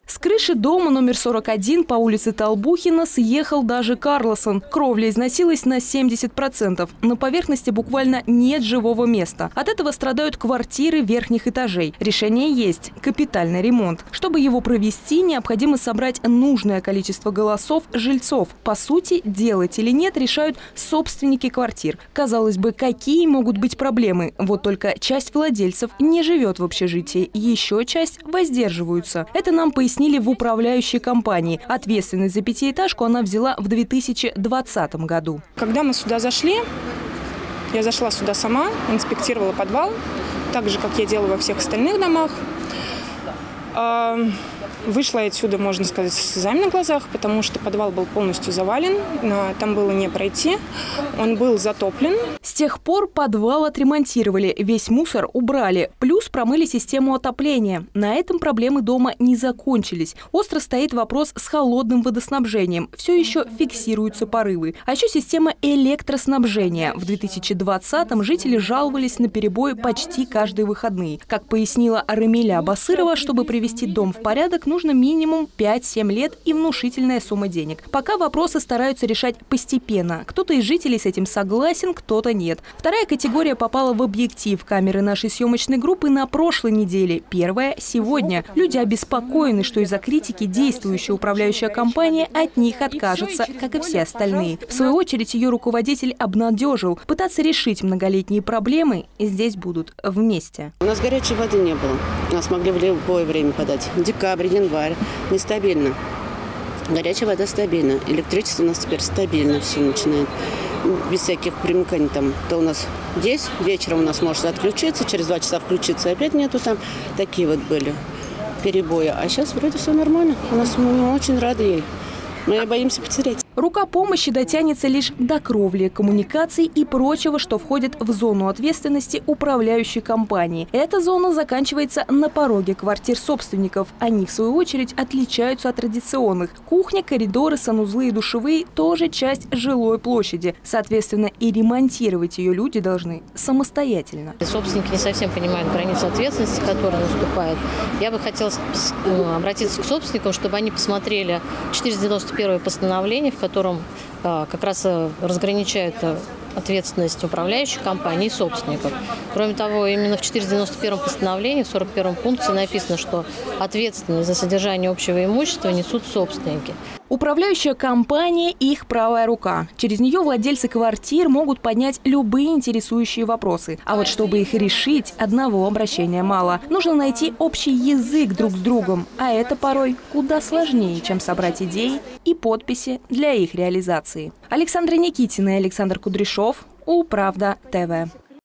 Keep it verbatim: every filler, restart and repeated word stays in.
С крыши дома номер сорок один по улице Толбухина съехал даже Карлосон. Кровля износилась на семьдесят процентов. На поверхности буквально нет живого места. От этого страдают квартиры верхних этажей. Решение есть – капитальный ремонт. Чтобы его провести, необходимо собрать нужное количество голосов жильцов. По сути, делать или нет решают собственники квартир. Казалось бы, какие могут быть проблемы? Вот только часть владельцев не живет в общежитии, еще часть воздерживаются. Это нам пояснили в управляющей компании. Ответственность за пятиэтажку она взяла в две тысячи двадцатом году. Когда мы сюда зашли, я зашла сюда сама, инспектировала подвал, так же, как я делала во всех остальных домах. Вышла отсюда, можно сказать, с слезами на глазах, потому что подвал был полностью завален, там было не пройти, он был затоплен. С тех пор подвал отремонтировали, весь мусор убрали, плюс промыли систему отопления. На этом проблемы дома не закончились. Остро стоит вопрос с холодным водоснабжением, все еще фиксируются порывы. А еще система электроснабжения. В две тысячи двадцатом жители жаловались на перебои почти каждые выходные. Как пояснила Рамиля Басырова, чтобы привести дом в порядок, нужно минимум пять-семь лет и внушительная сумма денег. Пока вопросы стараются решать постепенно. Кто-то из жителей с этим согласен, кто-то нет. Вторая категория попала в объектив камеры нашей съемочной группы на прошлой неделе. Первая – сегодня. Люди обеспокоены, что из-за критики действующая управляющая компания от них откажется, как и все остальные. В свою очередь ее руководитель обнадежил. Пытаться решить многолетние проблемы здесь будут вместе. У нас горячей воды не было. Нас могли в любое время подать. Декабрь, январь. Нестабильно. Горячая вода стабильна. Электричество у нас теперь стабильно все начинает. Без всяких примыканий там. То у нас здесь, вечером у нас может отключиться, через два часа включиться, опять нету там. Такие вот были перебои. А сейчас вроде все нормально. У нас мы очень рады ей. Мы боимся потерять. Рука помощи дотянется лишь до кровли, коммуникаций и прочего, что входит в зону ответственности управляющей компании. Эта зона заканчивается на пороге квартир собственников. Они, в свою очередь, отличаются от традиционных. Кухня, коридоры, санузлы и душевые – тоже часть жилой площади. Соответственно, и ремонтировать ее люди должны самостоятельно. Собственники не совсем понимают границу ответственности, которая наступает. Я бы хотела обратиться к собственникам, чтобы они посмотрели четыреста девяносто первое постановление, в котором а, как раз разграничают ответственность управляющей компании и собственников. Кроме того, именно в четыреста девяносто первом постановлении, в сорок первом пункте написано, что ответственность за содержание общего имущества несут собственники. Управляющая компания – их правая рука. Через нее владельцы квартир могут поднять любые интересующие вопросы. А вот чтобы их решить, одного обращения мало. Нужно найти общий язык друг с другом. А это порой куда сложнее, чем собрать идеи и подписи для их реализации. Александра Никитина и Александр Кудряшов. Управда ТВ.